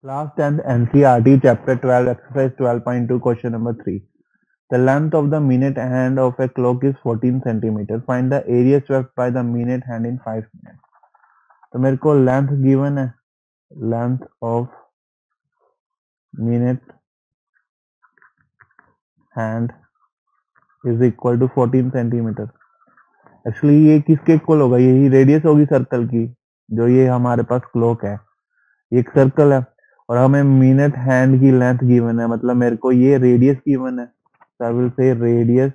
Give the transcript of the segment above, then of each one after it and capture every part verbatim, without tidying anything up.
Class tenth N C E R T Chapter twelve Exercise twelve point two Question number three. The length of the minute hand of a clock is fourteen centimeters. Find the area swept by the minute hand in five minutes. तो मेरे को length given है, length of minute hand is equal to fourteen centimetre. Actually ये किसके equal होगा? यही radius होगी circle की, जो ये हमारे पास क्लॉक है. ये एक सर्कल है और हमें मिनट हैंड की लेंथ गिवन है, मतलब मेरे को ये रेडियस गिवन है. So I will say radius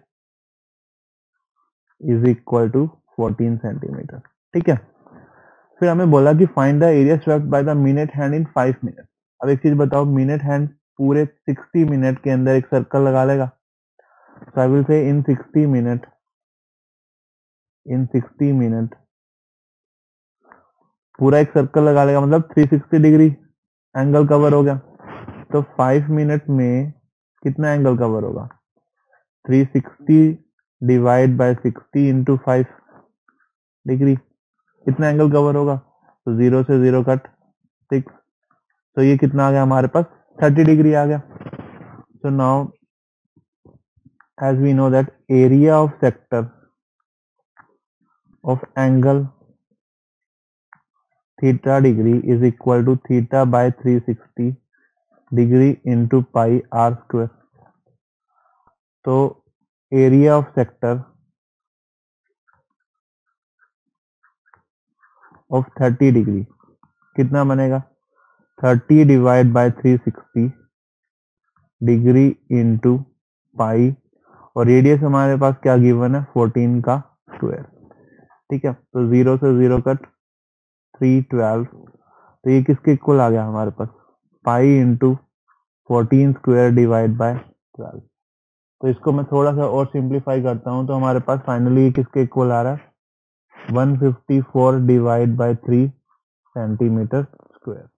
is equal to fourteen centimetre. ठीक है. फिर हमें बोला कि find the area swept by the minute hand in five minute. अब एक चीज बताओ, मिनट हैंड पूरे सिक्सटी मिनट के अंदर एक सर्कल लगा लेगा. So I will say in sixty minute in sixty minute पूरा एक सर्कल लगा लेगा, मतलब three sixty degree angle cover हो गया. तो फाइव मिनट में कितना एंगल कवर होगा? Three sixty divide by sixty into five degree. कितना एंगल कवर होगा? तो जीरो से जीरो कट सिक्स. तो ये कितना आ गया हमारे पास? थर्टी डिग्री आ गया. So now as we know that area of sector of angle theta degree is equal to theta by three sixty degree into pi r square. तो area of sector of thirty degree कितना बनेगा? Thirty divide by three sixty degree into pi, और radius हमारे पास क्या given है? Fourteen का square. ठीक है. तो जीरो से जीरो कट थ्री ट्वेल्व. तो ये किसके इक्वल आ गया हमारे पास? Pi into fourteen square divide by twelve. तो इसको मैं थोड़ा सा और सिंप्लीफाई करता हूँ, तो हमारे पास फाइनली किसके इक्वल आ रहा है? One fifty four divide by three centimetre square.